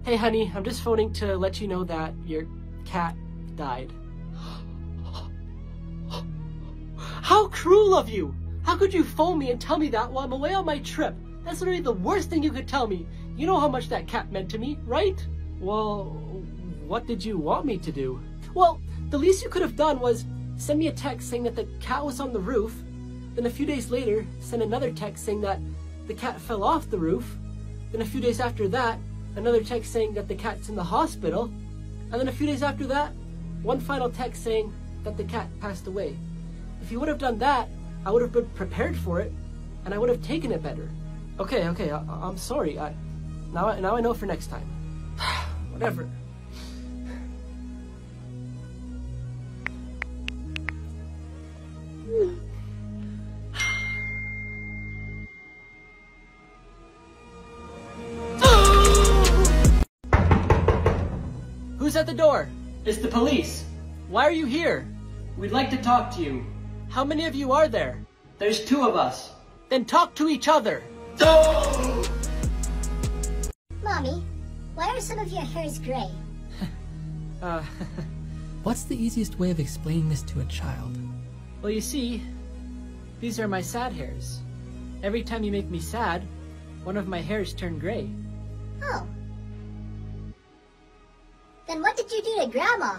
Hey honey, I'm just phoning to let you know that your cat died. How cruel of you! How could you phone me and tell me that while I'm away on my trip? That's literally the worst thing you could tell me. You know how much that cat meant to me, right? Well, what did you want me to do? Well, the least you could have done was send me a text saying that the cat was on the roof, then a few days later, send another text saying that the cat fell off the roof, then a few days after that, another text saying that the cat's in the hospital, and then a few days after that, one final text saying that the cat passed away. If you would have done that, I would have been prepared for it, and I would have taken it better. Okay, I'm sorry. Now I know for next time. Whatever. Who's at the door? It's the police. Why are you here? We'd like to talk to you. How many of you are there? There's 2 of us. Then talk to each other. Mommy, why are some of your hairs gray? What's the easiest way of explaining this to a child? Well, you see, these are my sad hairs. Every time you make me sad, one of my hairs turn gray. Oh. Then what did you do to Grandma?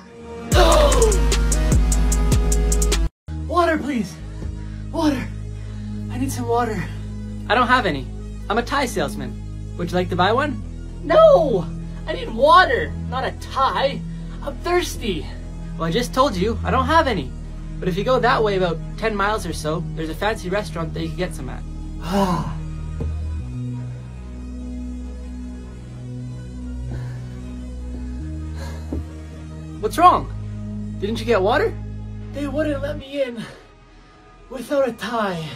Water, please. Water. I need some water. I don't have any. I'm a tie salesman. Would you like to buy one? No! I need water, not a tie. I'm thirsty. Well, I just told you, I don't have any. But if you go that way about 10 miles or so, there's a fancy restaurant that you can get some at. What's wrong? Didn't you get water? They wouldn't let me in without a tie.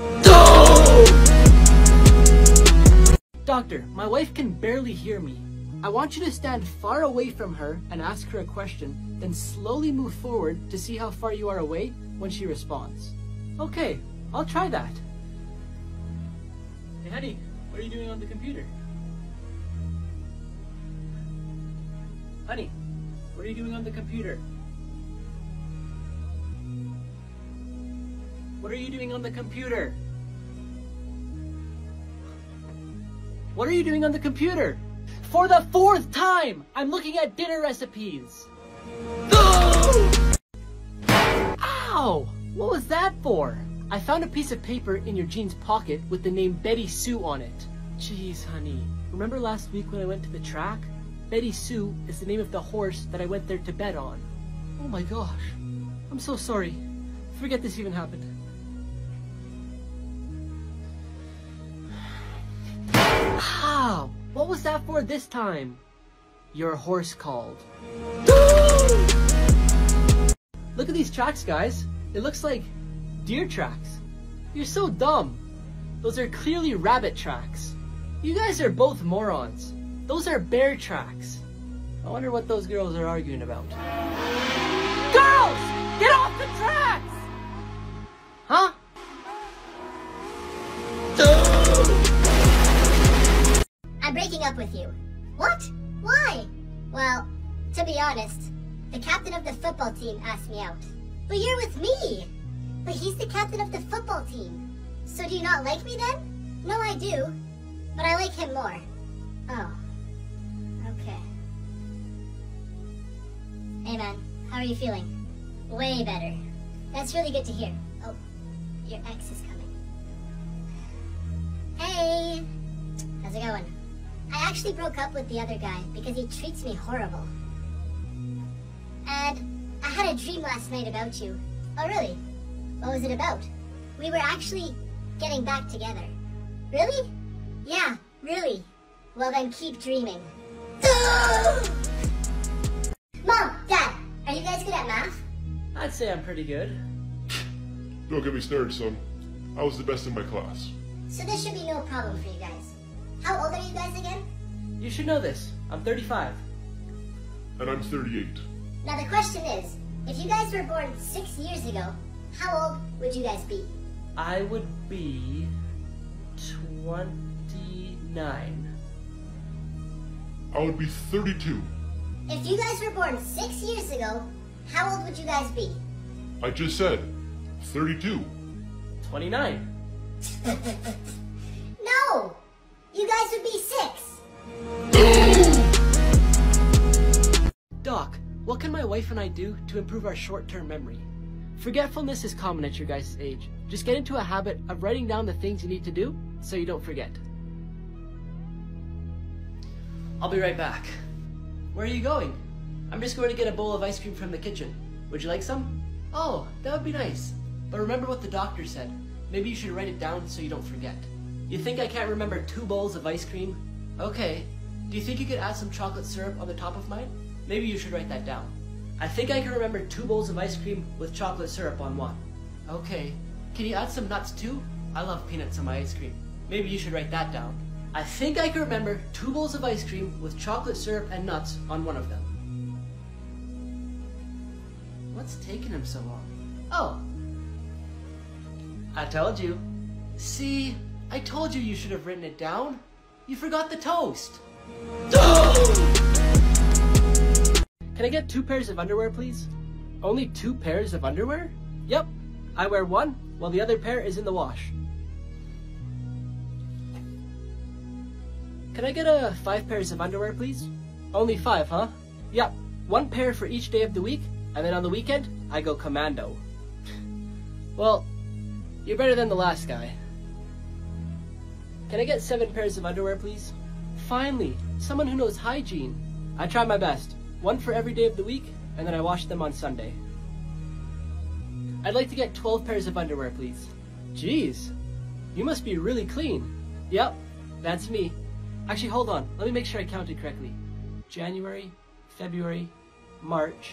Doctor, my wife can barely hear me. I want you to stand far away from her and ask her a question, then slowly move forward to see how far you are away when she responds. Okay, I'll try that. Hey honey, what are you doing on the computer? Honey, what are you doing on the computer? What are you doing on the computer? What are you doing on the computer? For the 4th time, I'm looking at dinner recipes. Ow! What was that for? I found a piece of paper in your jeans pocket with the name Betty Sue on it. Jeez, honey. Remember last week when I went to the track? Betty Sue is the name of the horse that I went there to bet on. Oh my gosh. I'm so sorry. Forget this even happened. How? What was that for this time? Your horse called. Look at these tracks, guys. It looks like deer tracks. You're so dumb. Those are clearly rabbit tracks. You guys are both morons. Those are bear tracks. I wonder what those girls are arguing about. Girls! Get off the tracks! Huh? I'm breaking up with you. What? Why? Well, to be honest, the captain of the football team asked me out. But you're with me! But he's the captain of the football team. So do you not like me then? No, I do. But I like him more. Oh. Okay. Hey man, how are you feeling? Way better. That's really good to hear. Oh, your ex is coming. Hey! How's it going? I actually broke up with the other guy because he treats me horrible. And I had a dream last night about you. Oh really? What was it about? We were actually getting back together. Really? Yeah, really. Well then keep dreaming. Mom, Dad, are you guys good at math? I'd say I'm pretty good. Don't get me started, son. I was the best in my class. So this should be no problem for you guys. How old are you guys again? You should know this. I'm 35. And I'm 38. Now the question is, if you guys were born 6 years ago, how old would you guys be? I would be 29. I would be 32. If you guys were born 6 years ago, how old would you guys be? I just said 32. 29. No! You guys would be 6. Doc, what can my wife and I do to improve our short-term memory? Forgetfulness is common at your guys' age. Just get into a habit of writing down the things you need to do so you don't forget. I'll be right back. Where are you going? I'm just going to get a bowl of ice cream from the kitchen. Would you like some? Oh, that would be nice. But remember what the doctor said. Maybe you should write it down so you don't forget. You think I can't remember 2 bowls of ice cream? Okay. Do you think you could add some chocolate syrup on the top of mine? Maybe you should write that down. I think I can remember 2 bowls of ice cream with chocolate syrup on one. Okay. Can you add some nuts too? I love peanuts on my ice cream. Maybe you should write that down. I think I can remember 2 bowls of ice cream with chocolate syrup and nuts on one of them. What's taking him so long? Oh. I told you. See, I told you should have written it down. You forgot the toast. Can I get 2 pairs of underwear, please? Only 2 pairs of underwear? Yep. I wear one, while the other pair is in the wash. Can I get 5 pairs of underwear, please? Only 5, huh? Yep. 1 pair for each day of the week, and then on the weekend, I go commando. Well, you're better than the last guy. Can I get 7 pairs of underwear, please? Finally, someone who knows hygiene. I try my best. 1 for every day of the week, and then I wash them on Sunday. I'd like to get 12 pairs of underwear, please. Jeez, you must be really clean. Yep, that's me. Actually, hold on. Let me make sure I counted correctly. January, February, March.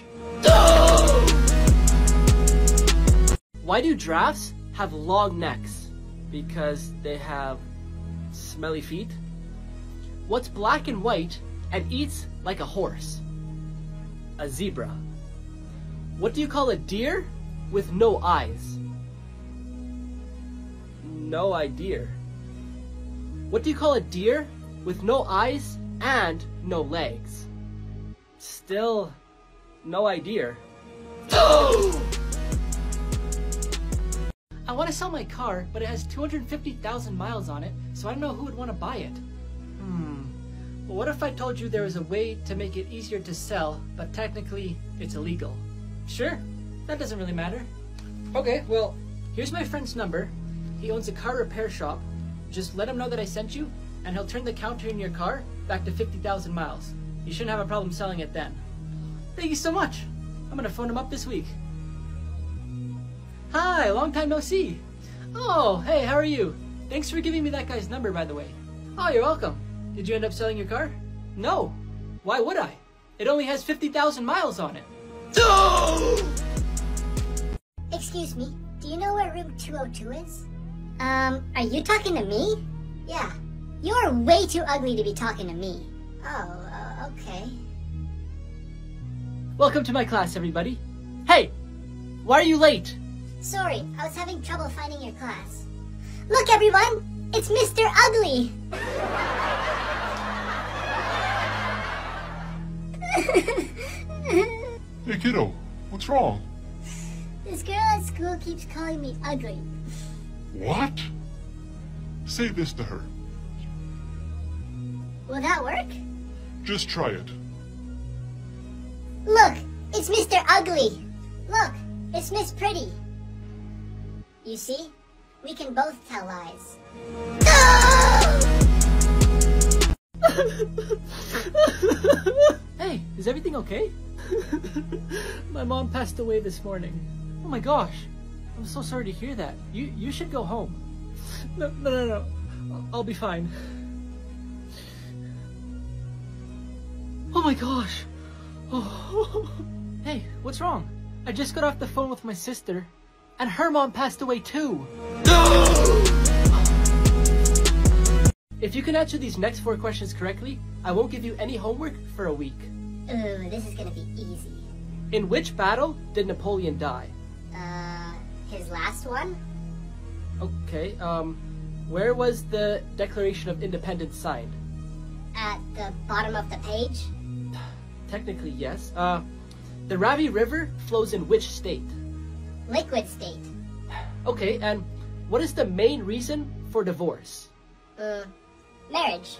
Why do giraffes have long necks? Because they have smelly feet? What's black and white and eats like a horse? A zebra. What do you call a deer with no eyes? No idea. What do you call a deer with no eyes and no legs? Still no idea. I want to sell my car, but it has 250,000 miles on it, so I don't know who would want to buy it. Well, what if I told you there was a way to make it easier to sell, but technically it's illegal? Sure, that doesn't really matter. Okay, well, here's my friend's number. He owns a car repair shop. Just let him know that I sent you, and he'll turn the counter in your car back to 50,000 miles. You shouldn't have a problem selling it then. Thank you so much. I'm gonna phone him up this week. Hi, long time no see. Oh, hey, how are you? Thanks for giving me that guy's number, by the way. Oh, you're welcome. Did you end up selling your car? No. Why would I? It only has 50,000 miles on it. Excuse me, do you know where room 202 is? Are you talking to me? Yeah. You're way too ugly to be talking to me. Oh, okay. Welcome to my class, everybody. Hey, why are you late? Sorry, I was having trouble finding your class. Look, everyone! It's Mr. Ugly! Hey kiddo, what's wrong? This girl at school keeps calling me ugly. What? Say this to her. Will that work? Just try it. Look, it's Mr. Ugly. Look, it's Miss Pretty. You see? We can both tell lies. Hey, is everything okay? My mom passed away this morning. Oh my gosh. I'm so sorry to hear that. You should go home. No. I'll be fine. Oh my gosh. Oh. Hey, what's wrong? I just got off the phone with my sister, and her mom passed away too. If you can answer these next 4 questions correctly, I won't give you any homework for a week. Ooh, this is gonna be easy. In which battle did Napoleon die? His last one? Okay, where was the Declaration of Independence signed? at the bottom of the page? Technically, yes. The Ravi River flows in which state? Liquid state. Okay, and what is the main reason for divorce? Marriage.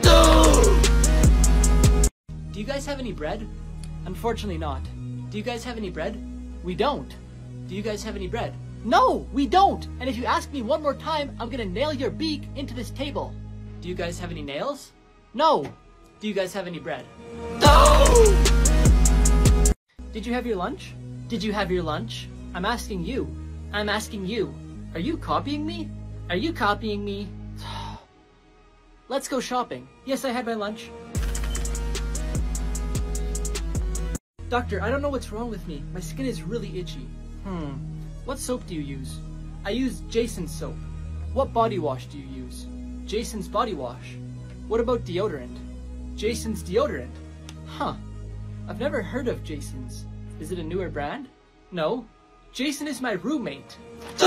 Do you guys have any bread? Unfortunately not. Do you guys have any bread? We don't. Do you guys have any bread? No, we don't! And if you ask me one more time, I'm gonna nail your beak into this table. Do you guys have any nails? No! Do you guys have any bread? No! Did you have your lunch? Did you have your lunch? I'm asking you. I'm asking you. Are you copying me? Are you copying me? Let's go shopping. Yes, I had my lunch. Doctor, I don't know what's wrong with me. My skin is really itchy. What soap do you use? I use Jason's soap. What body wash do you use? Jason's body wash. What about deodorant? Jason's deodorant. Huh. I've never heard of Jason's. Is it a newer brand? No. Jason is my roommate.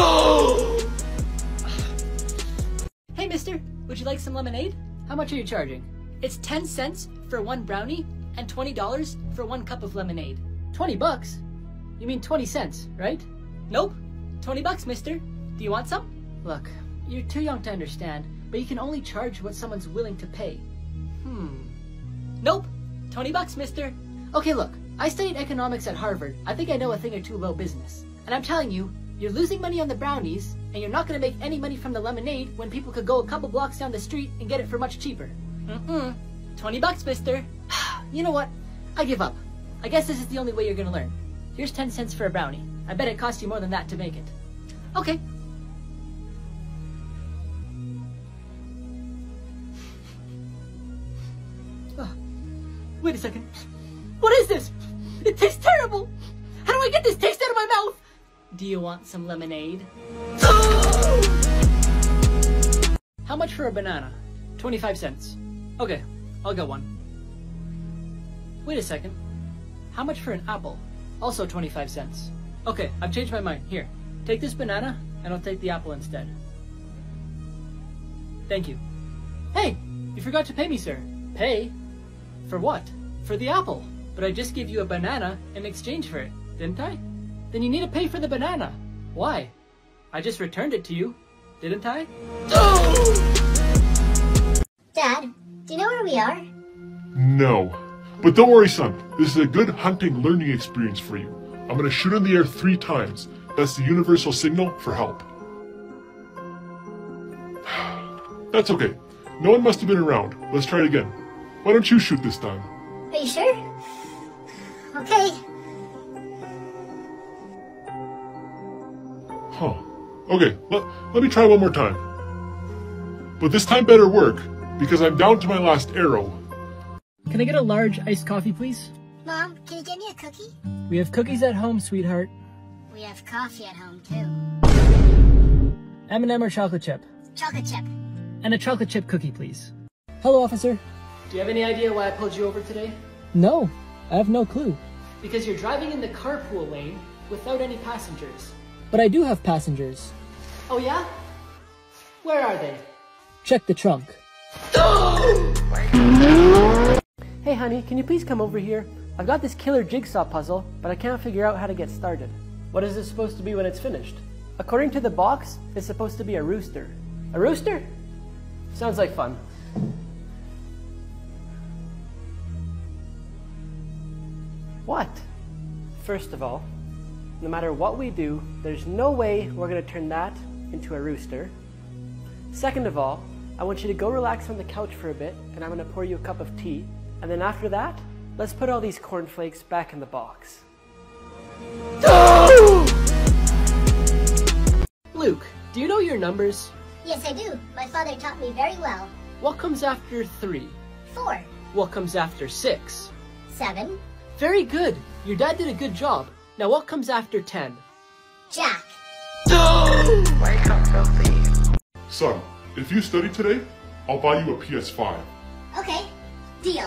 Hey mister, would you like some lemonade? How much are you charging? It's 10 cents for one brownie and $20 for one cup of lemonade. 20 bucks? You mean 20 cents, right? Nope. 20 bucks, mister. Do you want some? Look, you're too young to understand, but you can only charge what someone's willing to pay. Nope. 20 bucks, mister. Okay, look, I studied economics at Harvard. I think I know a thing or two about business. And I'm telling you, you're losing money on the brownies, and you're not going to make any money from the lemonade when people could go a couple blocks down the street and get it for much cheaper. 20 bucks, mister. You know what? I give up. I guess this is the only way you're going to learn. Here's 10 cents for a brownie. I bet it cost you more than that to make it. Okay. Wait a second. What is this? It tastes terrible! How do I get this taste out of my mouth? Do you want some lemonade? How much for a banana? 25 cents. Okay, I'll get one. Wait a second. How much for an apple? Also 25 cents. Okay, I've changed my mind. Here, take this banana, and I'll take the apple instead. Thank you. Hey, you forgot to pay me, sir. Pay? For what? For the apple. But I just gave you a banana in exchange for it, didn't I? Then you need to pay for the banana. Why? I just returned it to you, didn't I? Dad, do you know where we are? No. But don't worry, son. This is a good hunting learning experience for you. I'm going to shoot in the air 3 times. That's the universal signal for help. That's okay. No one must have been around. Let's try it again. Why don't you shoot this time? Are you sure? Okay. Huh. Okay, let me try one more time. But this time better work, because I'm down to my last arrow. Can I get a large iced coffee, please? Mom, can you get me a cookie? We have cookies at home, sweetheart. We have coffee at home, too. M&M or chocolate chip? Chocolate chip. And a chocolate chip cookie, please. Hello, officer. Do you have any idea why I pulled you over today? No, I have no clue. Because you're driving in the carpool lane without any passengers. But I do have passengers. Oh yeah? Where are they? Check the trunk. Hey honey, can you please come over here? I've got this killer jigsaw puzzle, but I can't figure out how to get started. What is this supposed to be when it's finished? According to the box, it's supposed to be a rooster. A rooster? Sounds like fun. What? First of all, no matter what we do, there's no way we're going to turn that into a rooster. Second of all, I want you to go relax on the couch for a bit, and I'm going to pour you a cup of tea. And then after that, let's put all these cornflakes back in the box. Luke, do you know your numbers? Yes, I do. My father taught me very well. What comes after 3? 4. What comes after 6? 7. Very good. Your dad did a good job. Now what comes after 10? Jack. Son, if you study today, I'll buy you a PS5. Okay, deal.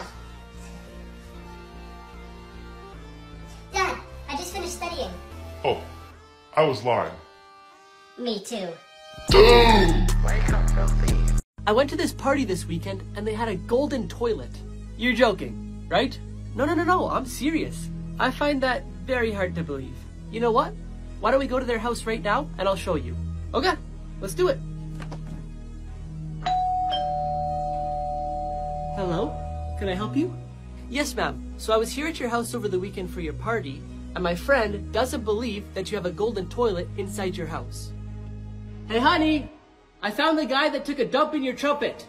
Dad, I just finished studying. Oh, I was lying. Me too. I went to this party this weekend and they had a golden toilet. You're joking, right? No, I'm serious. I find that very hard to believe. You know what? Why don't we go to their house right now and I'll show you. Okay, let's do it. Hello? Can I help you? Yes, ma'am. So I was here at your house over the weekend for your party, and my friend doesn't believe that you have a golden toilet inside your house. Hey, honey! I found the guy that took a dump in your trumpet.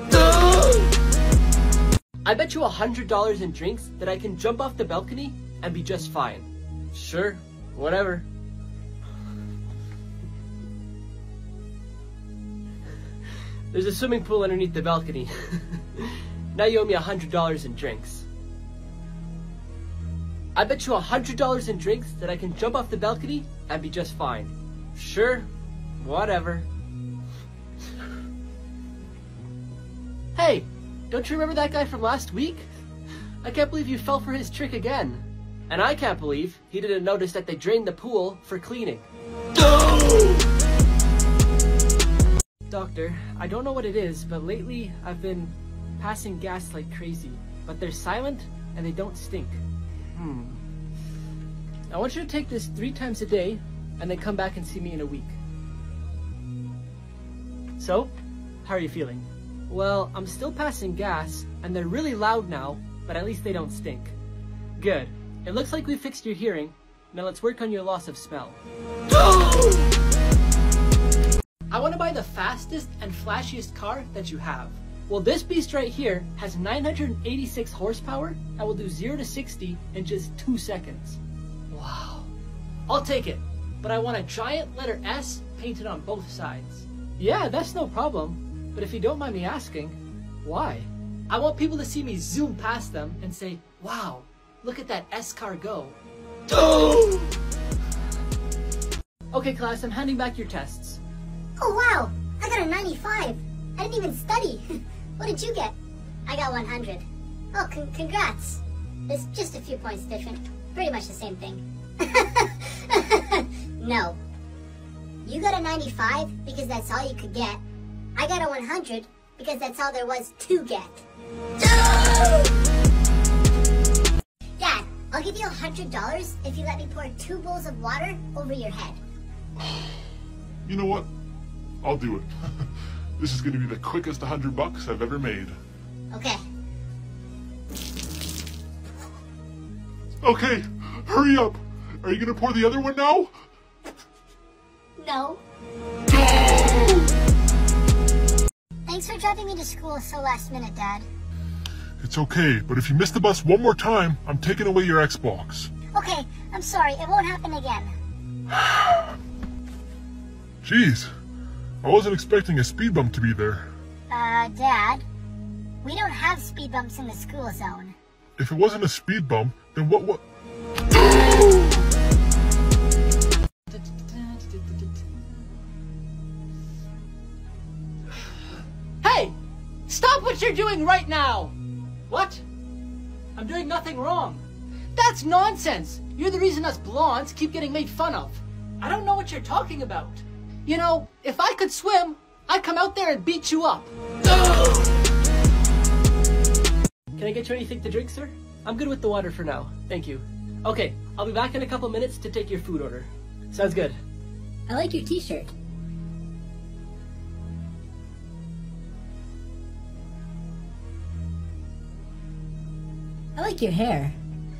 I bet you $100 in drinks that I can jump off the balcony and be just fine. Sure, whatever. There's a swimming pool underneath the balcony. Now you owe me $100 in drinks. I bet you $100 in drinks that I can jump off the balcony and be just fine. Sure, whatever. Hey, don't you remember that guy from last week? I can't believe you fell for his trick again. And I can't believe he didn't notice that they drained the pool for cleaning. Doctor, I don't know what it is, but lately I've been passing gas like crazy. But they're silent and they don't stink. I want you to take this 3 times a day and then come back and see me in a week. So, how are you feeling? Well, I'm still passing gas and they're really loud now, but at least they don't stink. Good. It looks like we fixed your hearing. Now let's work on your loss of smell. I want to buy the fastest and flashiest car that you have. Well, this beast right here has 986 horsepower and will do 0 to 60 in just 2 seconds. Wow. I'll take it, but I want a giant letter S painted on both sides. Yeah, that's no problem, but if you don't mind me asking, why? I want people to see me zoom past them and say, wow, look at that S car go. Okay, class, I'm handing back your tests. Oh wow, I got a 95. I didn't even study. What did you get? I got 100. Oh, congrats. There's just a few points different. Pretty much the same thing. No. You got a 95 because that's all you could get. I got a 100 because that's all there was to get. Dad, I'll give you $100 if you let me pour 2 bowls of water over your head. You know what? I'll do it. This is going to be the quickest $100 I've ever made. Okay. Okay, hurry up. Are you going to pour the other one now? No. Thanks for driving me to school so last minute, Dad. It's okay, but if you miss the bus one more time, I'm taking away your Xbox. Okay, I'm sorry. It won't happen again. Jeez, I wasn't expecting a speed bump to be there. Dad, we don't have speed bumps in the school zone. If it wasn't a speed bump, then what? Hey! Stop what you're doing right now! What? I'm doing nothing wrong. That's nonsense! You're the reason us blondes keep getting made fun of. I don't know what you're talking about. You know, if I could swim, I'd come out there and beat you up. Can I get you anything to drink, sir? I'm good with the water for now. Thank you. Okay, I'll be back in a couple minutes to take your food order. Sounds good. I like your t-shirt. I like your hair.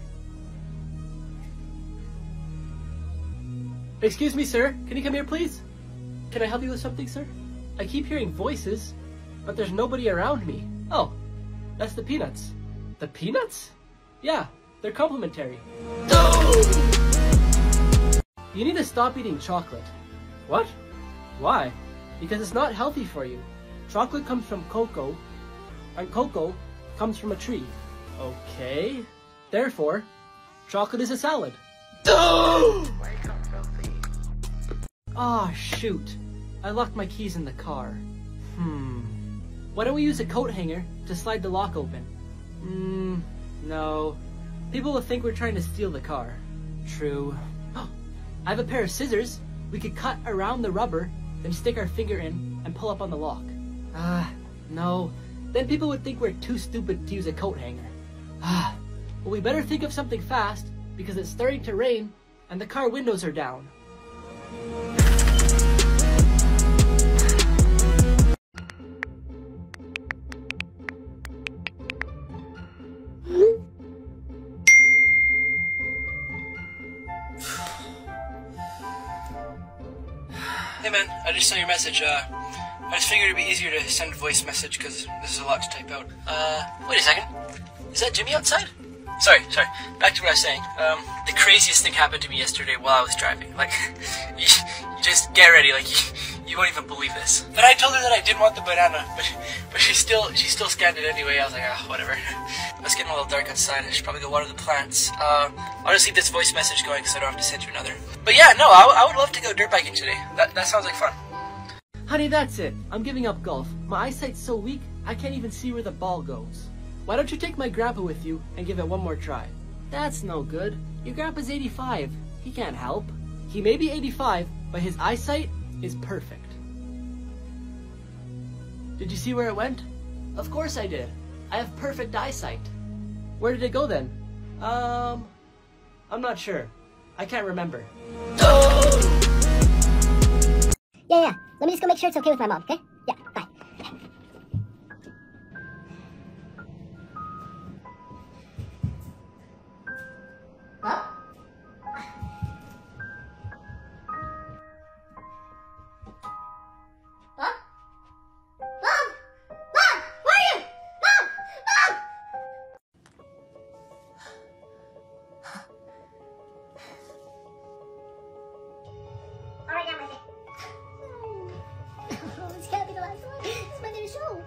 Excuse me, sir. Can you come here, please? Can I help you with something, sir? I keep hearing voices, but there's nobody around me. Oh, that's the peanuts. The peanuts? Yeah, they're complimentary. You need to stop eating chocolate. What? Why? Because it's not healthy for you. Chocolate comes from cocoa, and cocoa comes from a tree. Okay. Therefore, chocolate is a salad. Ah, shoot. I locked my keys in the car. Why don't we use a coat hanger to slide the lock open? No. People will think we're trying to steal the car. True. I have a pair of scissors. We could cut around the rubber, then stick our finger in and pull up on the lock. No, then people would think we're too stupid to use a coat hanger. Well, we better think of something fast, because it's starting to rain, and the car windows are down. Hey man, I just saw your message. I just figured it'd be easier to send a voice message because this is a lot to type out. Wait a second. Is that Jimmy outside? Sorry. Back to what I was saying. The craziest thing happened to me yesterday while I was driving. Like, you just get ready. Like, you won't even believe this. But I told her that I didn't want the banana, but she still scanned it anyway. I was like, whatever. It's getting a little dark outside. I should probably go water the plants. I'll just leave this voice message going because I don't have to send you another. But yeah, no, I would love to go dirt biking today. That sounds like fun. Honey, that's it. I'm giving up golf. My eyesight's so weak, I can't even see where the ball goes. Why don't you take my grandpa with you and give it one more try? That's no good. Your grandpa's 85. He can't help. He may be 85, but his eyesight is perfect. Did you see where it went? Of course I did. I have perfect eyesight. Where did it go then? I'm not sure. I can't remember. Yeah. Let me just go make sure it's okay with my mom, okay? Yeah, bye. Huh? Huh? Mom! Mom! Where are you? Mom! Mom! Alright, now with it. Oh, this can't be the last one. This is my new show.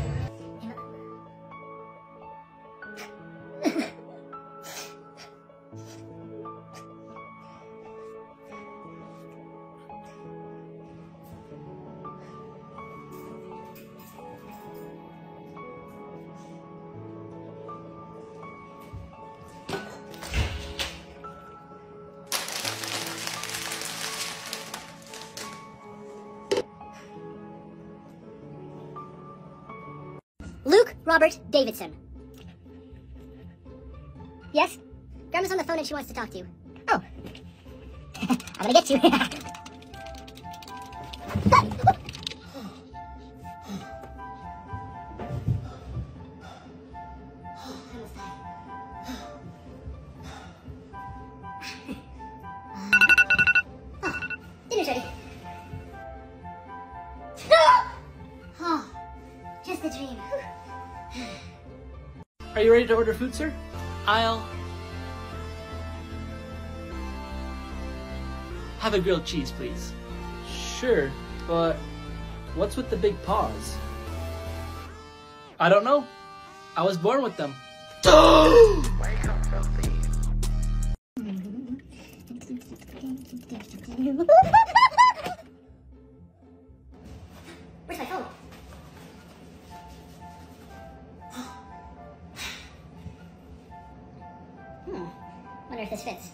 Luke Robert Davidson. Yes? Grandma's on the phone and she wants to talk to you. Oh. I'm gonna get you. Dinner's ready. Oh, just a dream. Are you ready to order food, sir? I'll have a grilled cheese, please. Sure, but what's with the big paws? I don't know. I was born with them. Where's my phone? Wonder if this fits.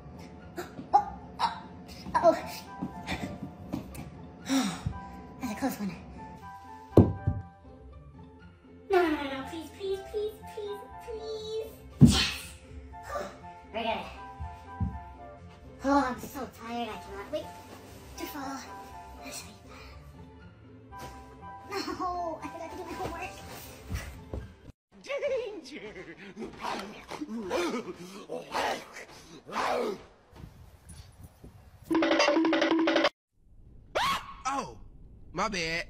Uh-oh. That's a close one. No, please. Yes! We're good. Oh, I'm so tired, I cannot wait to fall asleep. No, I forgot to do my homework. Oh, my bad.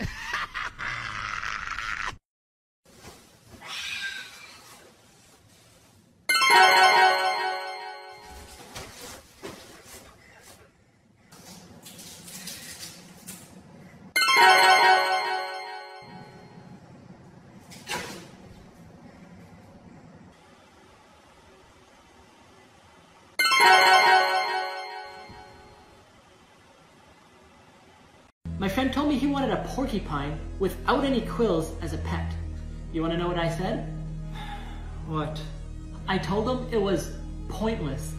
My friend told me he wanted a porcupine without any quills as a pet. You want to know what I said? What? I told him it was pointless.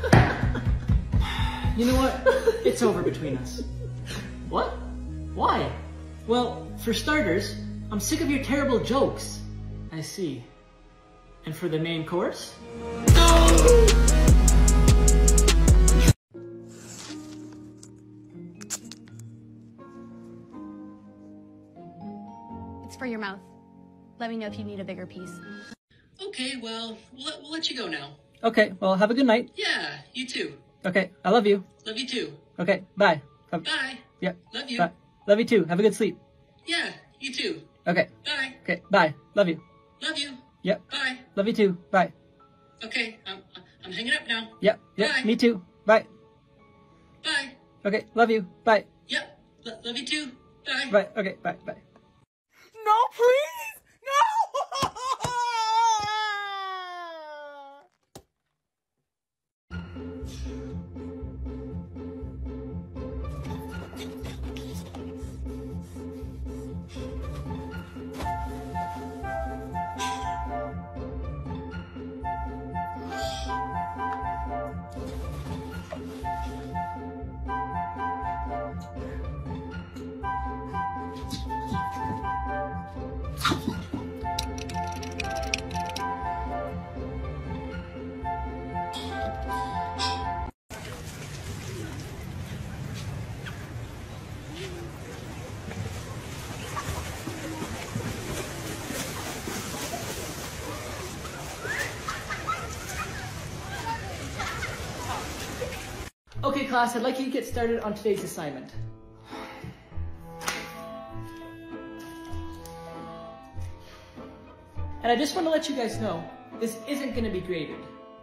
You know what? It's over between us. What? Why? Well, for starters, I'm sick of your terrible jokes. I see. And for the main course? It's for your mouth. Let me know if you need a bigger piece. Okay, well, we'll let you go now. Okay, well, have a good night. Yeah, you too. Okay, I love you. Love you too. Okay, bye. Bye. Yep. Love you. Bye. Love you too. Have a good sleep. Yeah, you too. Okay. Bye. Okay, bye. Love you. Love you. Yep. Bye. Love you too. Bye. Okay, I'm hanging up now. Yep. Bye. Me too. Bye. Bye. Okay, love you. Bye. Yep. Love you too. Bye. Bye. Okay, bye. Bye. No, please! No! Okay, class, I'd like you to get started on today's assignment. And I just want to let you guys know, this isn't going to be graded.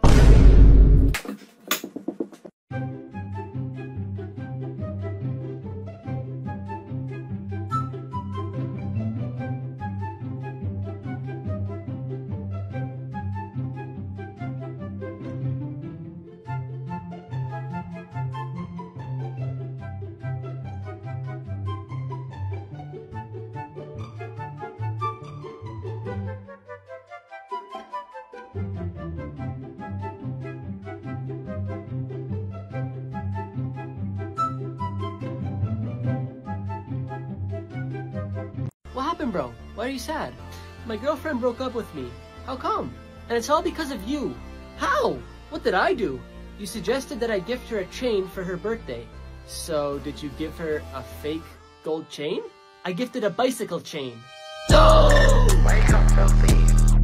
What happened, bro? Why are you sad? My girlfriend broke up with me. How come? And it's all because of you. How? What did I do? You suggested that I gift her a chain for her birthday. So, did you give her a fake gold chain? I gifted a bicycle chain. Wake up, filthy.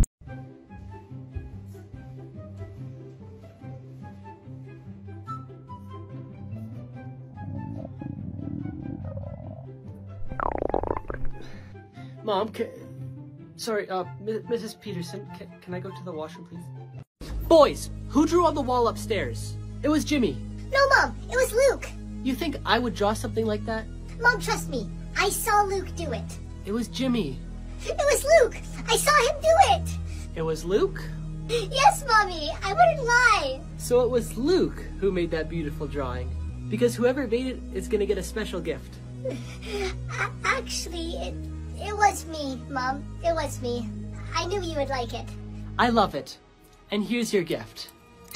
Mom, sorry, Mrs. Peterson, can I go to the washroom, please? Boys, who drew on the wall upstairs? It was Jimmy. No, Mom, it was Luke. You think I would draw something like that? Mom, trust me. I saw Luke do it. It was Jimmy. It was Luke. I saw him do it. It was Luke? Yes, Mommy. I wouldn't lie. So it was Luke who made that beautiful drawing. Because whoever made it is gonna get a special gift. Actually, it was me, Mom. It was me. I knew you would like it. I love it. And here's your gift.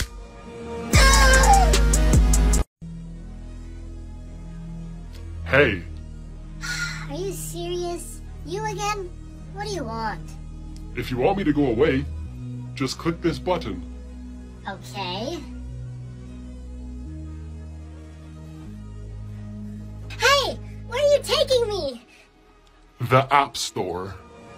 Hey, Are you serious? You again? What do you want? if you want me to go away, just click this button. Okay. Hey! Where are you taking me? The App Store.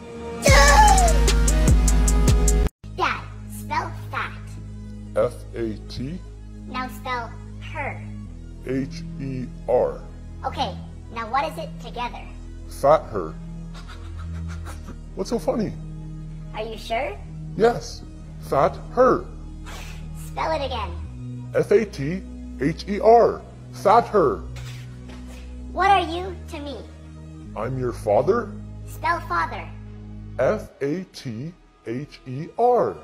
Dad, spell fat. F-A-T-H-E-R. Now spell her. H-E-R. Okay, now what is it together? Fat her. What's so funny? Are you sure? Yes, fat her. Spell it again. F-A-T-H-E-R. Fat her. What are you to me? I'm your father. Spell father. F-A-T-H-E-R.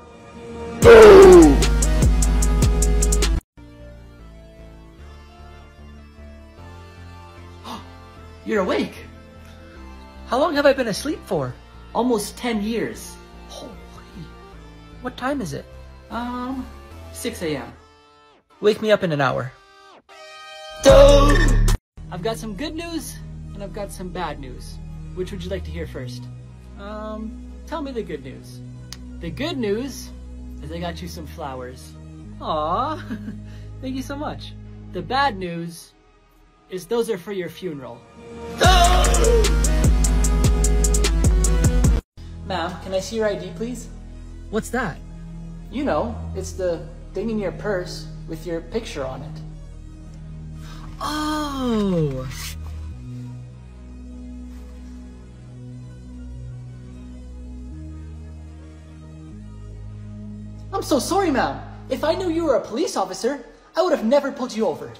You're awake. How long have I been asleep for? Almost 10 years. Holy. What time is it? 6 a.m. Wake me up in an hour. I've got some good news and I've got some bad news. Which would you like to hear first? Tell me the good news. The good news is I got you some flowers. Aw, thank you so much. The bad news is those are for your funeral. Ma'am, can I see your ID, please? What's that? You know, it's the thing in your purse with your picture on it. Oh! I'm so sorry, ma'am. If I knew you were a police officer, I would have never pulled you over.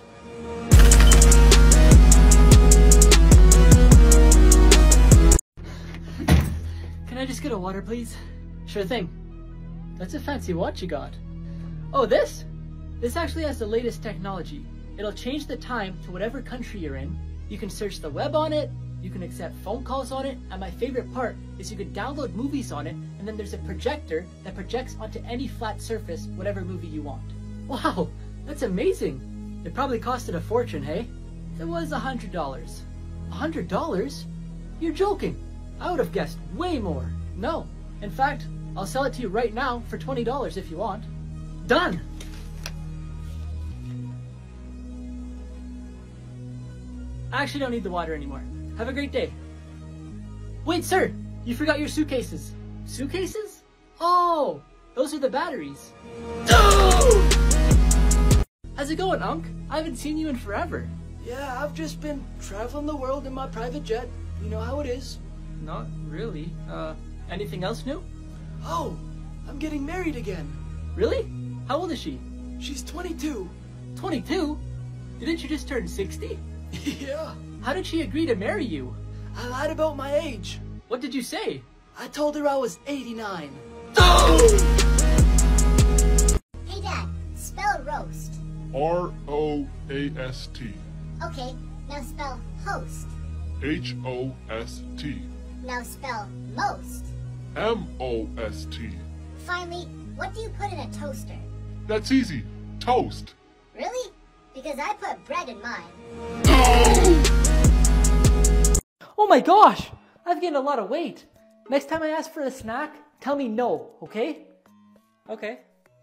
Can I just get a water, please? Sure thing. That's a fancy watch you got. Oh, this? This actually has the latest technology. It'll change the time to whatever country you're in. You can search the web on it, you can accept phone calls on it, and my favorite part is you can download movies on it, and then there's a projector that projects onto any flat surface whatever movie you want. Wow, that's amazing. It probably costed a fortune, hey? It was $100. $100? You're joking. I would have guessed way more. No. In fact, I'll sell it to you right now for $20 if you want. Done! I actually don't need the water anymore. Have a great day. Wait, sir! You forgot your suitcases. Suitcases? Oh! Those are the batteries. How's it going, Unc? I haven't seen you in forever. Yeah, I've just been traveling the world in my private jet. You know how it is. Not really. Anything else new? Oh, I'm getting married again. Really? How old is she? She's 22. 22? Didn't you just turn 60? Yeah. How did she agree to marry you? I lied about my age. What did you say? I told her I was 89. Hey Dad, spell roast. R-O-A-S-T. Okay, now spell host. H-O-S-T. Now spell most. M-O-S-T. Finally, what do you put in a toaster? That's easy. Toast. Really? Because I put bread in mine. Oh my gosh! I've gained a lot of weight. Next time I ask for a snack, tell me no, okay? Okay.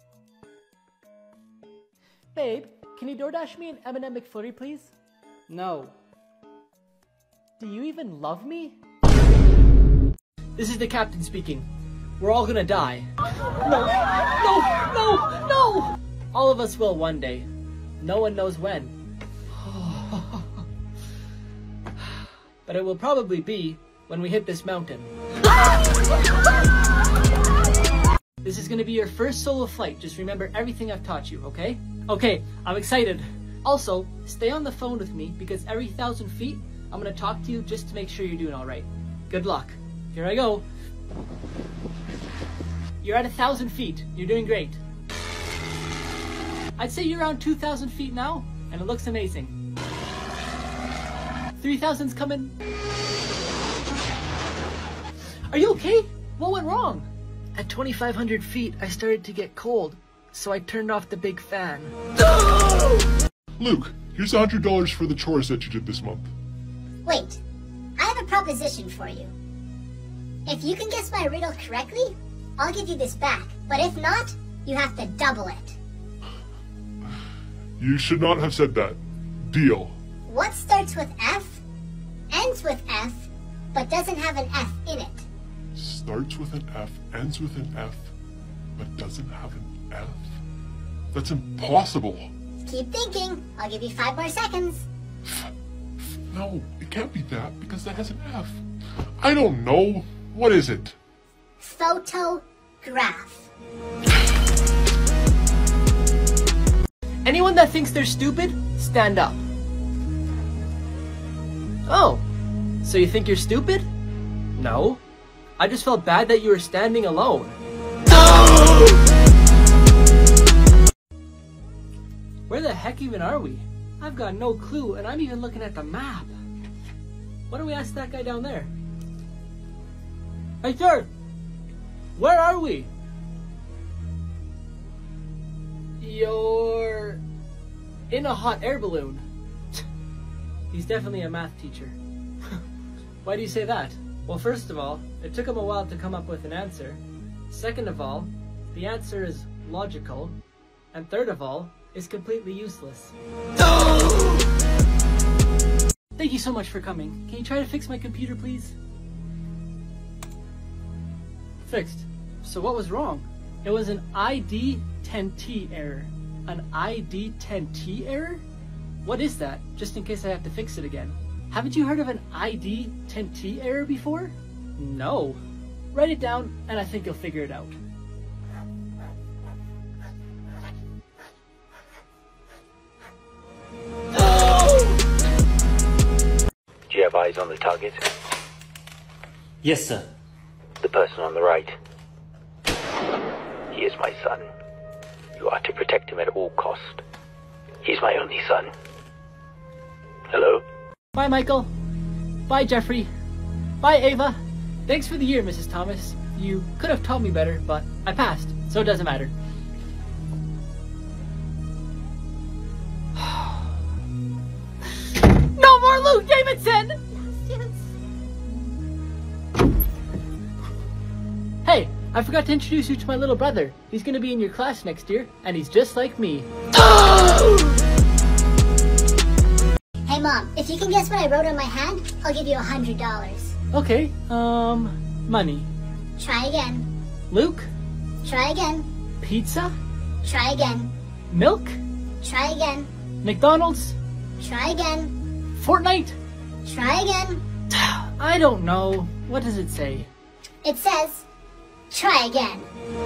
Babe, can you DoorDash me an M&M McFlurry, please? No. Do you even love me? This is the captain speaking. We're all gonna die. No, no, no, no! All of us will one day. No one knows when. But it will probably be when we hit this mountain. This is gonna be your first solo flight. Just remember everything I've taught you, okay? Okay, I'm excited. Also, stay on the phone with me because every 1,000 feet, I'm gonna talk to you just to make sure you're doing all right. Good luck. Here I go. You're at 1,000 feet. You're doing great. I'd say you're around 2,000 feet now, and it looks amazing. 3,000's coming. Are you okay? What went wrong? At 2,500 feet, I started to get cold, so I turned off the big fan. Luke, here's $100 for the chores that you did this month. Wait, I have a proposition for you. If you can guess my riddle correctly, I'll give you this back. But if not, you have to double it. You should not have said that. Deal. What starts with F, ends with F, but doesn't have an F in it? Starts with an F, ends with an F, but doesn't have an F? That's impossible. Keep thinking. I'll give you 5 more seconds. No, it can't be that because that has an F. I don't know. What is it? Photograph. Anyone that thinks they're stupid, stand up. Oh, so you think you're stupid? No. I just felt bad that you were standing alone. Where the heck even are we? I've got no clue, and I'm even looking at the map. Why don't we ask that guy down there? Hey, sir! Where are we? You're in a hot air balloon. He's definitely a math teacher. Why do you say that? Well, first of all, it took him a while to come up with an answer. Second of all, the answer is logical. And third of all, is completely useless. Thank you so much for coming. Can you try to fix my computer, please? Fixed. So what was wrong? It was an ID10T error. An ID10T error? What is that? Just in case I have to fix it again. Haven't you heard of an ID10T error before? No. Write it down and I think you'll figure it out. Do you have eyes on the target? Yes, sir. The person on the right. He is my son. You are to protect him at all cost. He's my only son. Hello? Bye, Michael. Bye, Jeffrey. Bye, Ava. Thanks for the year, Mrs. Thomas. You could have taught me better, but I passed, so it doesn't matter. No more Luke Davidson! Hey, I forgot to introduce you to my little brother. He's gonna be in your class next year, and he's just like me. Hey Mom, if you can guess what I wrote on my hand, I'll give you $100. Okay, money. Try again. Luke? Try again. Pizza? Try again. Milk? Try again. McDonald's? Try again. Fortnite? Try again. I don't know. What does it say? It says, try again.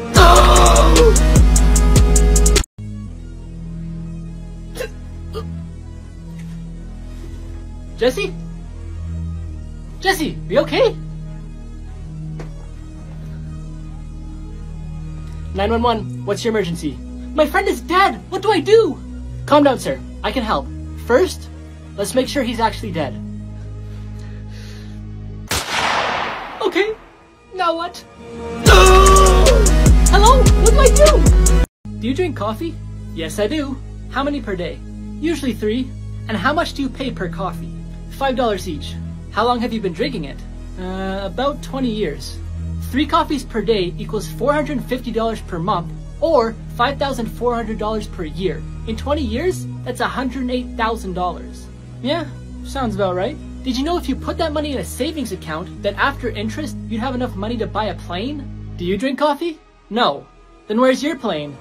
Jesse? Jesse, are you okay? 911, what's your emergency? My friend is dead! What do I do? Calm down, sir. I can help. First, let's make sure he's actually dead. Okay, now what? Hello? What do I do? Do you drink coffee? Yes, I do. How many per day? Usually 3. And how much do you pay per coffee? $5 each. How long have you been drinking it? About 20 years. 3 coffees per day equals $450 per month, or $5,400 per year. In 20 years, that's $108,000. Yeah, sounds about right. Did you know if you put that money in a savings account, that after interest, you'd have enough money to buy a plane? Do you drink coffee? No. Then where's your plane?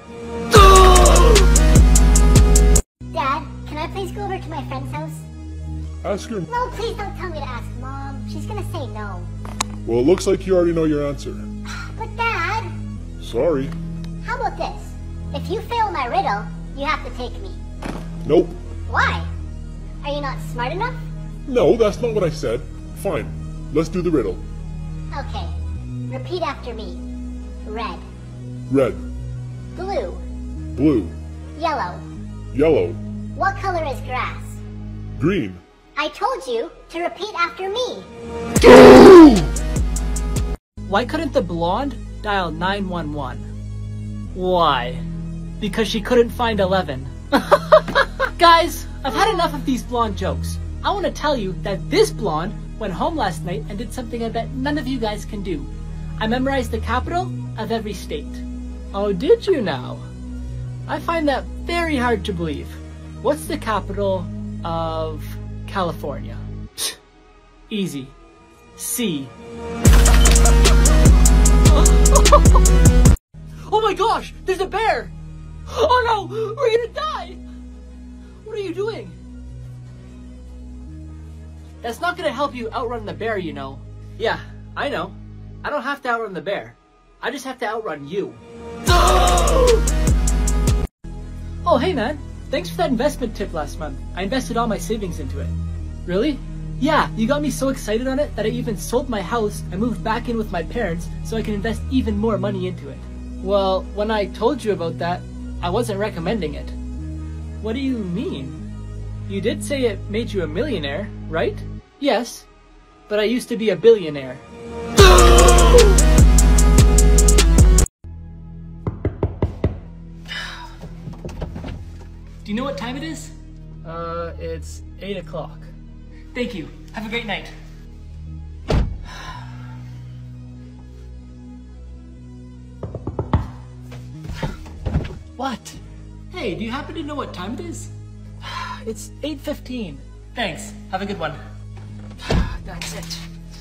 Dad, can I please go over to my friend's house? Ask her. No, please don't tell me to ask Mom. She's gonna say no. Well, it looks like you already know your answer. But Dad, Sorry. how about this? If you fail my riddle, you have to take me. Nope. Why? Are you not smart enough? No, that's not what I said. Fine. Let's do the riddle. Okay. Repeat after me. Red. Red. Blue. Blue. Yellow. Yellow. What color is grass? Green. I told you to repeat after me. Why couldn't the blonde dial 911? Why? Because she couldn't find 11. Guys, I've had enough of these blonde jokes. I want to tell you that this blonde went home last night and did something I bet none of you guys can do. I memorized the capital of every state. Oh, did you now? I find that very hard to believe. What's the capital of California? Easy. C. Oh my gosh, there's a bear! Oh no, we're gonna die! What are you doing? That's not gonna help you outrun the bear, you know. Yeah, I know. I don't have to outrun the bear. I just have to outrun you. Oh, hey man. Thanks for that investment tip last month. I invested all my savings into it. Really? Yeah, you got me so excited on it that I even sold my house and moved back in with my parents so I can invest even more money into it. Well, when I told you about that, I wasn't recommending it. What do you mean? You did say it made you a millionaire, right? Yes, but I used to be a billionaire. Do you know what time it is? It's 8 o'clock. Thank you. Have a great night. Hey, do you happen to know what time it is? It's 8:15. Thanks. Have a good one. That's it.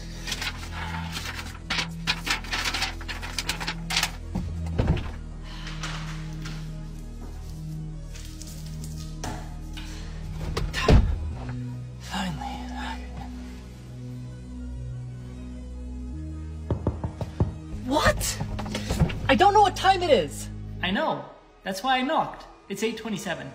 Finally. What? I don't know what time it is. I know. That's why I knocked. It's 8:27.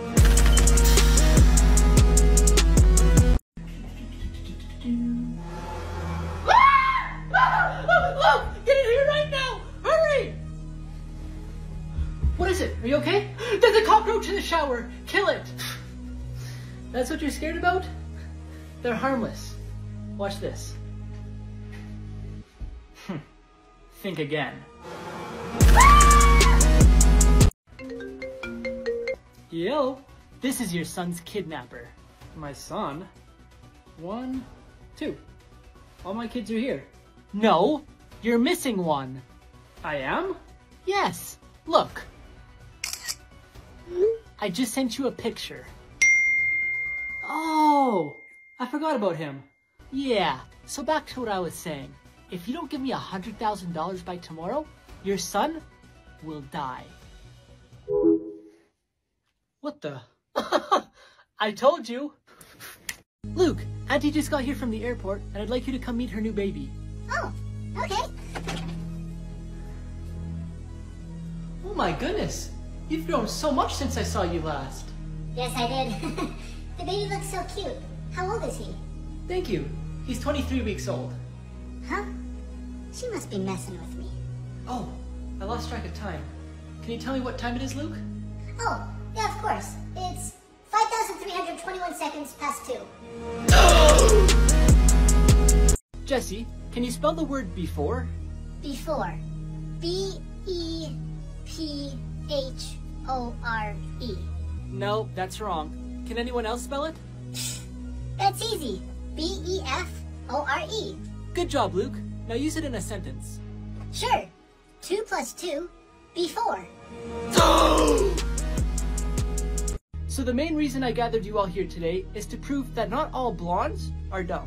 Look! Get in here right now! Hurry! What is it? Are you okay? There's a cockroach in the shower! Kill it! That's what you're scared about? They're harmless. Watch this. Think again. Yo, this is your son's kidnapper. My son? 1, 2. All my kids are here. No, you're missing one. I am? Yes, look. I just sent you a picture. Oh, I forgot about him. Yeah, so back to what I was saying. If you don't give me $100,000 by tomorrow, your son will die. What the? I told you. Luke, Auntie just got here from the airport, and I'd like you to come meet her new baby. Oh, okay. Oh my goodness, you've grown so much since I saw you last. Yes, I did. The baby looks so cute. How old is he? Thank you. He's 23 weeks old. Huh? She must be messing with me. Oh, I lost track of time. Can you tell me what time it is, Luke? Oh, yeah, of course. It's 5,321 seconds past 2. Jesse, can you spell the word before? Before. B-E-P-H-O-R-E. No, that's wrong. Can anyone else spell it? That's easy. B-E-F-O-R-E. Good job, Luke. Now use it in a sentence. Sure. 2 plus 2, before. So the main reason I gathered you all here today is to prove that not all blondes are dumb.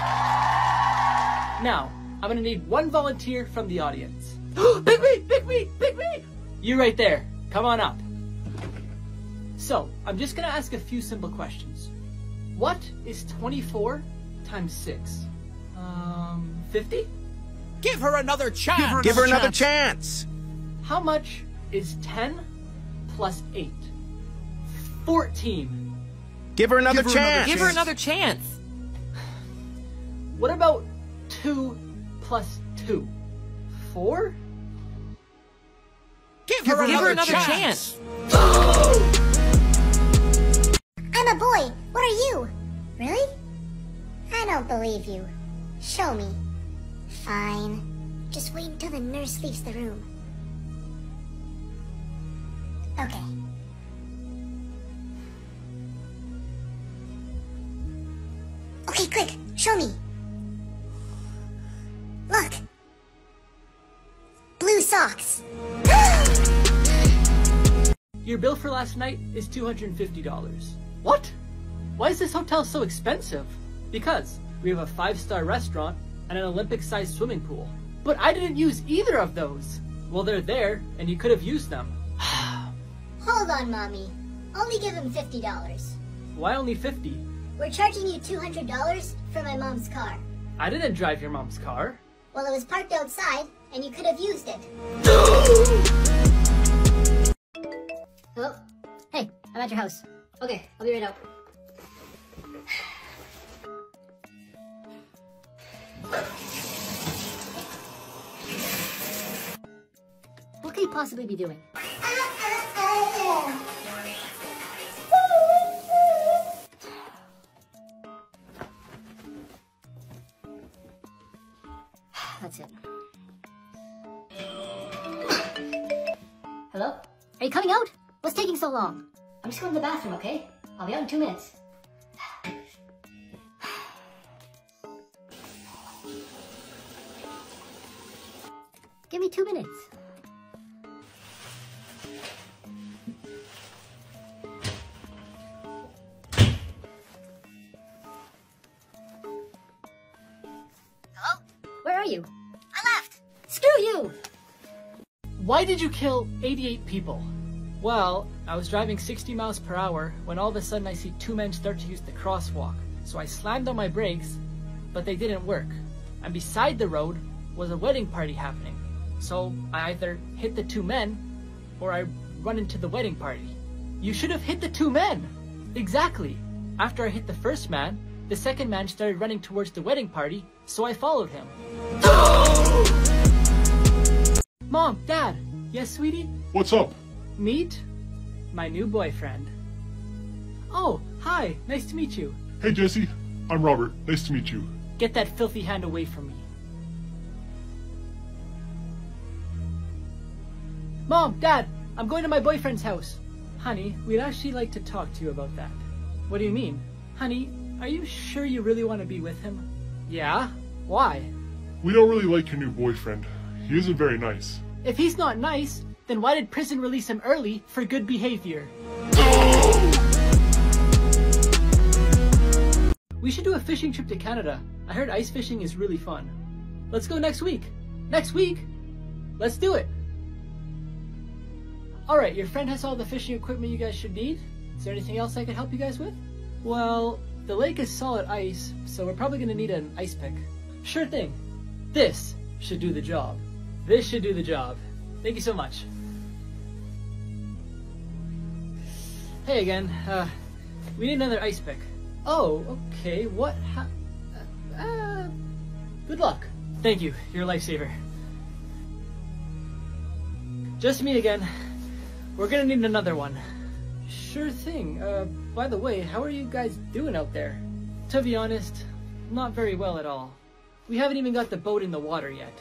Now, I'm gonna need one volunteer from the audience. Pick me! Pick me! Pick me! You right there. Come on up. So, I'm just gonna ask a few simple questions. What is 24 times 6? 50? Give her another chance. Give her another chance. How much is 10 plus 8? 14. Give her another chance. Give her another chance. What about 2 plus 2? 4? Give her another chance. I'm a boy. What are you? Really? I don't believe you. Show me. Fine. Just wait until the nurse leaves the room. Okay. Okay, quick. Show me. Look. Blue socks. Your bill for last night is $250. What? Why is this hotel so expensive? Because we have a 5-star restaurant and an Olympic-sized swimming pool. But I didn't use either of those. Well, they're there, and you could have used them. Hold on, Mommy. Only give him $50. Why only 50? We're charging you $200 for my mom's car. I didn't drive your mom's car. Well, it was parked outside, and you could have used it. Hello? Hey, I'm at your house. Okay, I'll be right out. What could he possibly be doing? That's it. Hello? Are you coming out? What's taking so long? I'm just going to the bathroom, okay? I'll be out in 2 minutes. Give me 2 minutes. you? I left. Screw you! Why did you kill 88 people? Well, I was driving 60 miles per hour when all of a sudden I see two men start to use the crosswalk. So I slammed on my brakes, but they didn't work. And beside the road was a wedding party happening. So I either hit the two men or I run into the wedding party. You should have hit the two men! Exactly. After I hit the first man, the second man started running towards the wedding party, so I followed him. Mom, Dad. Yes, sweetie? What's up? Meet my new boyfriend. Oh, hi. Nice to meet you. Hey, Jesse. I'm Robert. Nice to meet you. Get that filthy hand away from me. Mom, Dad, I'm going to my boyfriend's house. Honey, we'd actually like to talk to you about that. What do you mean? Honey, are you sure you really want to be with him? Yeah? Why? We don't really like your new boyfriend. He isn't very nice. If he's not nice, then why did prison release him early for good behavior? We should do a fishing trip to Canada. I heard ice fishing is really fun. Let's go next week. Next week? Let's do it. Alright, your friend has all the fishing equipment you guys should need. Is there anything else I could help you guys with? Well, the lake is solid ice, so we're probably going to need an ice pick. Sure thing. This should do the job. This should do the job. Thank you so much. Hey again. We need another ice pick. Oh, okay. What? Good luck. Thank you. You're a lifesaver. Just me again. We're gonna need another one. Sure thing. By the way, how are you guys doing out there? To be honest, not very well at all. We haven't even got the boat in the water yet.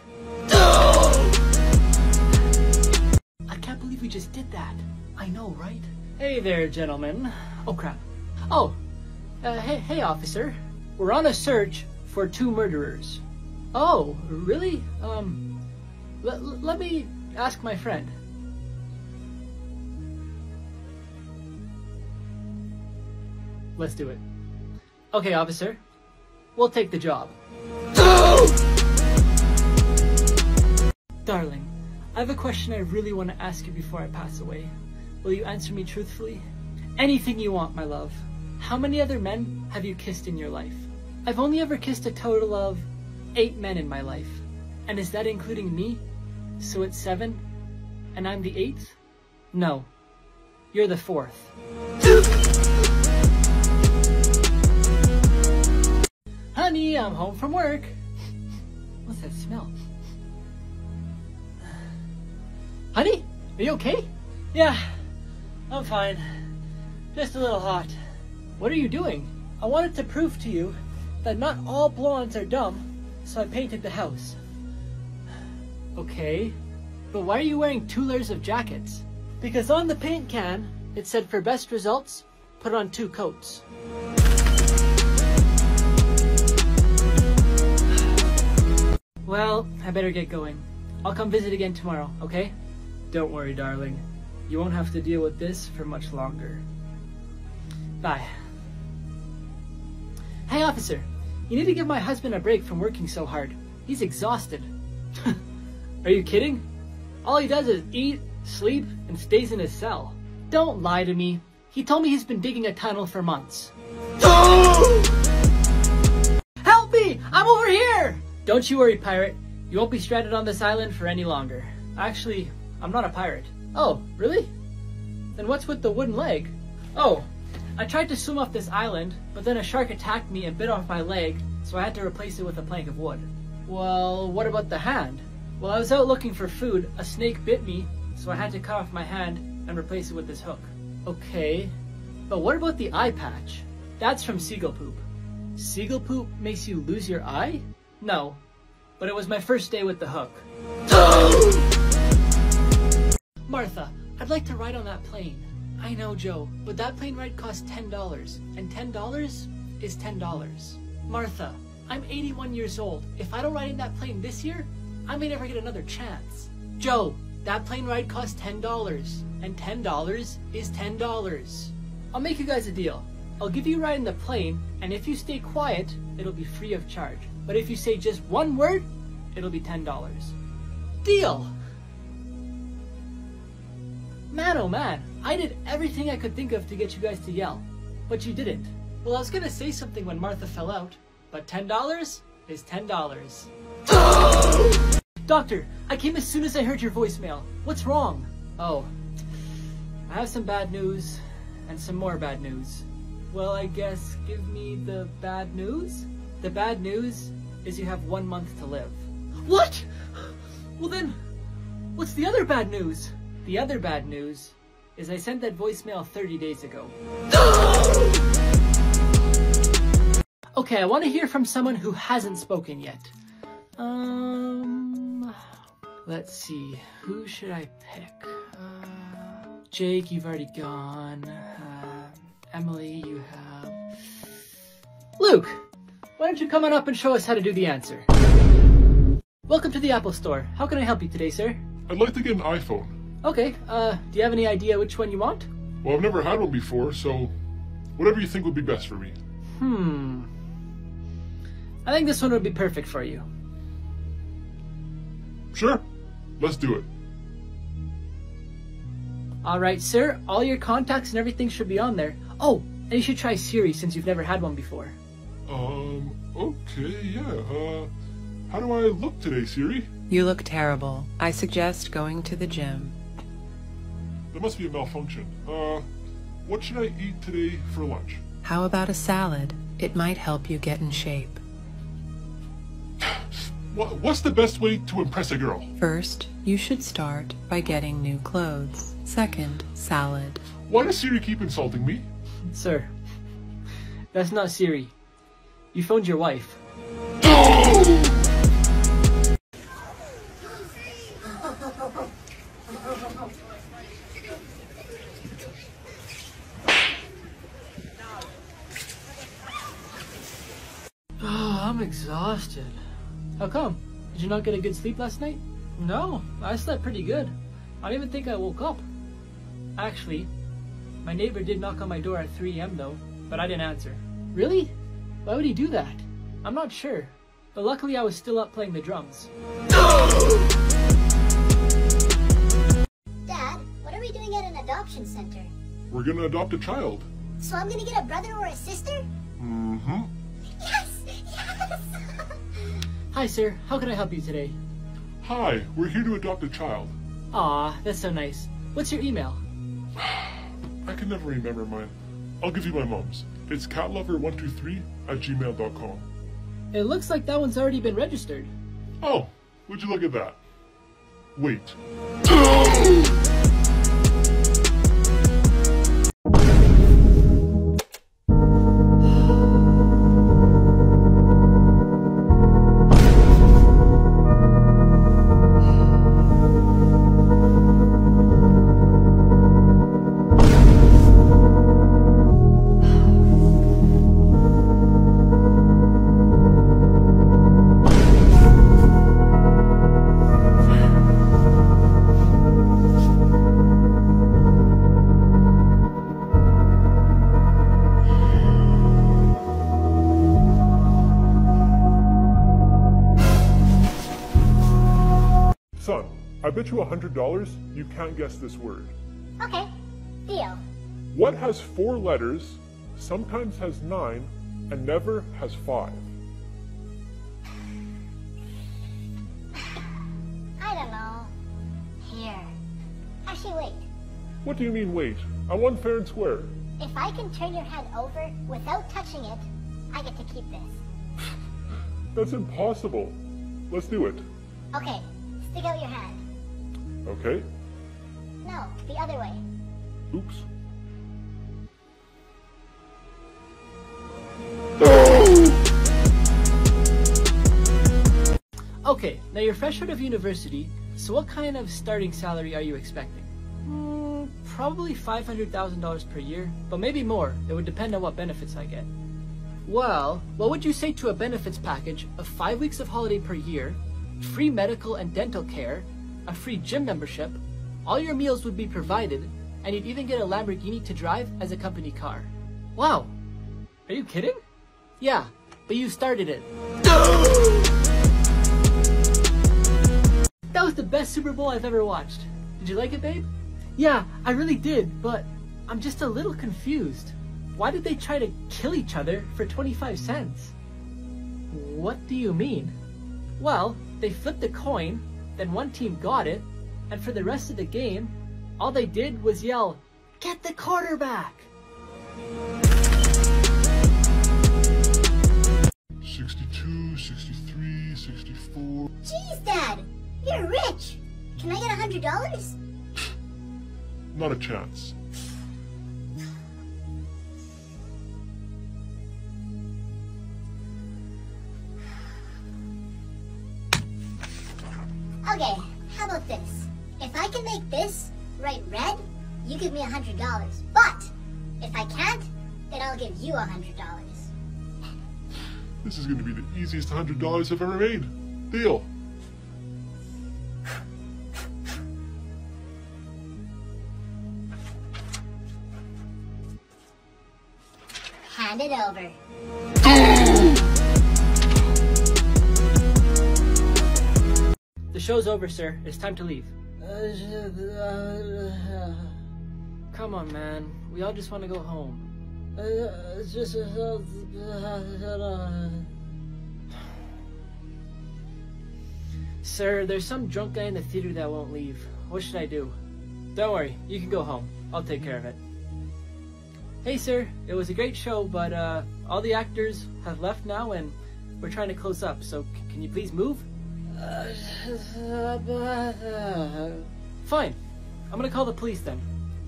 I can't believe we just did that. I know, right? Hey there, gentlemen. Oh, crap. Oh, hey, officer. We're on a search for two murderers. Oh, really? Let me ask my friend. Let's do it. Okay, officer. We'll take the job. Darling, I have a question I really want to ask you before I pass away. Will you answer me truthfully? Anything you want, my love. How many other men have you kissed in your life? I've only ever kissed a total of 8 men in my life. And is that including me? So it's 7? And I'm the 8th? No. You're the 4th. Honey, I'm home from work. What's that smell? Honey, are you okay? Yeah, I'm fine. Just a little hot. What are you doing? I wanted to prove to you that not all blondes are dumb, so I painted the house. Okay, but why are you wearing 2 layers of jackets? Because on the paint can, it said for best results, put on 2 coats. Well, I better get going. I'll come visit again tomorrow, okay? Don't worry, darling. You won't have to deal with this for much longer. Bye. Hey, officer. You need to give my husband a break from working so hard. He's exhausted. Are you kidding? All he does is eat, sleep, and stays in his cell. Don't lie to me. He told me he's been digging a tunnel for months. Help me! I'm over here! Don't you worry, pirate. You won't be stranded on this island for any longer. Actually, I'm not a pirate. Oh, really? Then what's with the wooden leg? Oh, I tried to swim off this island, but then a shark attacked me and bit off my leg, so I had to replace it with a plank of wood. Well, what about the hand? While I was out looking for food, a snake bit me, so I had to cut off my hand and replace it with this hook. Okay, but what about the eye patch? That's from seagull poop. Seagull poop makes you lose your eye? No, but it was my first day with the hook. Martha, I'd like to ride on that plane. I know, Joe, but that plane ride costs $10, and $10 is $10. Martha, I'm 81 years old. If I don't ride in that plane this year, I may never get another chance. Joe, that plane ride costs $10, and $10 is $10. I'll make you guys a deal. I'll give you a ride in the plane, and if you stay quiet, it'll be free of charge. But if you say just one word, it'll be $10. Deal! Man, oh man, I did everything I could think of to get you guys to yell, but you didn't. Well, I was gonna say something when Martha fell out, but $10 is $10. Doctor, I came as soon as I heard your voicemail. What's wrong? Oh, I have some bad news and some more bad news. Well, I guess give me the bad news? The bad news is you have 1 month to live. What? Well then, what's the other bad news? The other bad news is I sent that voicemail 30 days ago. Okay, I want to hear from someone who hasn't spoken yet. Let's see, who should I pick? Jake, you've already gone. Emily, you have... Luke! Why don't you come on up and show us how to do the answer? Welcome to the Apple Store. How can I help you today, sir? I'd like to get an iPhone. Okay, do you have any idea which one you want? Well, I've never had one before, so whatever you think would be best for me. I think this one would be perfect for you. Sure, let's do it. Alright, sir, all your contacts and everything should be on there. Oh, and you should try Siri since you've never had one before. Okay, yeah, how do I look today, Siri? You look terrible. I suggest going to the gym. There must be a malfunction. What should I eat today for lunch? How about a salad? It might help you get in shape. What's the best way to impress a girl? First, you should start by getting new clothes. Second, salad. Why does Siri keep insulting me? Sir, that's not Siri. You phoned your wife. I'm exhausted. How come? Did you not get a good sleep last night? No, I slept pretty good. I don't even think I woke up. Actually, my neighbor did knock on my door at 3 a.m. though, but I didn't answer. Really? Why would he do that? I'm not sure, but luckily I was still up playing the drums. Dad, what are we doing at an adoption center? We're gonna adopt a child. So I'm gonna get a brother or a sister? Mm-hmm. Yes! Yes! Hi sir, how can I help you today? Hi, we're here to adopt a child. Aw, that's so nice. What's your email? I can never remember mine. I'll give you my mom's. It's catlover123@gmail.com. It looks like that one's already been registered. Oh, would you look at that? Wait. Son, I bet you $100 you can't guess this word. Okay, deal. What has 4 letters, sometimes has 9, and never has 5? I don't know. Here. Actually, wait. What do you mean wait? I won fair and square. If I can turn your head over without touching it, I get to keep this. That's impossible. Let's do it. Okay, stick out your hand. Okay. No, the other way. Oops. Okay, now you're fresh out of university, so what kind of starting salary are you expecting? Probably $500,000 per year, but maybe more. It would depend on what benefits I get. Well, what would you say to a benefits package of 5 weeks of holiday per year, free medical and dental care, a free gym membership, all your meals would be provided, and you'd even get a Lamborghini to drive as a company car. Wow! Are you kidding? Yeah, but you started it. That was the best Super Bowl I've ever watched. Did you like it, babe? Yeah, I really did, but I'm just a little confused. Why did they try to kill each other for 25 cents? What do you mean? Well, they flipped a coin, then one team got it, and for the rest of the game, all they did was yell, "Get the quarterback!" 62, 63, 64. Jeez, Dad! You're rich! Can I get $100? Not a chance. Okay, how about this? If I can make this write red, you give me $100. But if I can't, then I'll give you $100. This is going to be the easiest $100 I've ever made. Deal. Hand it over. The show's over, sir. It's time to leave. Come on, man. We all just want to go home. Sir, there's some drunk guy in the theater that won't leave. What should I do? Don't worry. You can go home. I'll take care of it. Hey, sir. It was a great show, but all the actors have left now, and we're trying to close up. So can you please move? Fine. I'm gonna call the police then.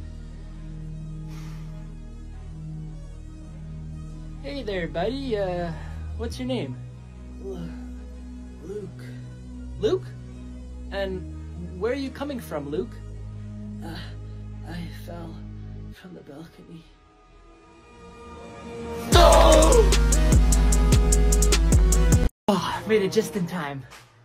Hey there, buddy. What's your name? Luke. Luke? And where are you coming from, Luke? I fell from the balcony. Oh, made it just in time.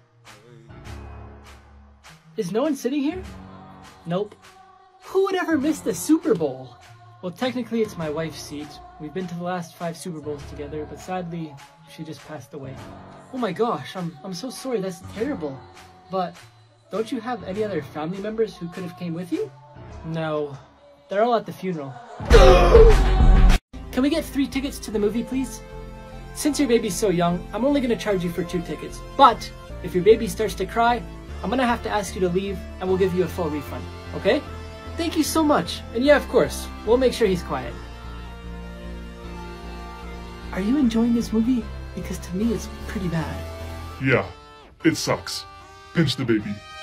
Is no one sitting here? Nope. Who would ever miss the Super Bowl? Well, technically it's my wife's seat. We've been to the last 5 Super Bowls together, but sadly, she just passed away. Oh my gosh, I'm so sorry, that's terrible. But don't you have any other family members who could have came with you? No, they're all at the funeral. Can we get 3 tickets to the movie, please? Since your baby's so young, I'm only gonna charge you for 2 tickets. But if your baby starts to cry, I'm gonna have to ask you to leave and we'll give you a full refund, okay? Thank you so much. And yeah, of course, we'll make sure he's quiet. Are you enjoying this movie? Because to me, it's pretty bad. Yeah, it sucks. Pinch the baby.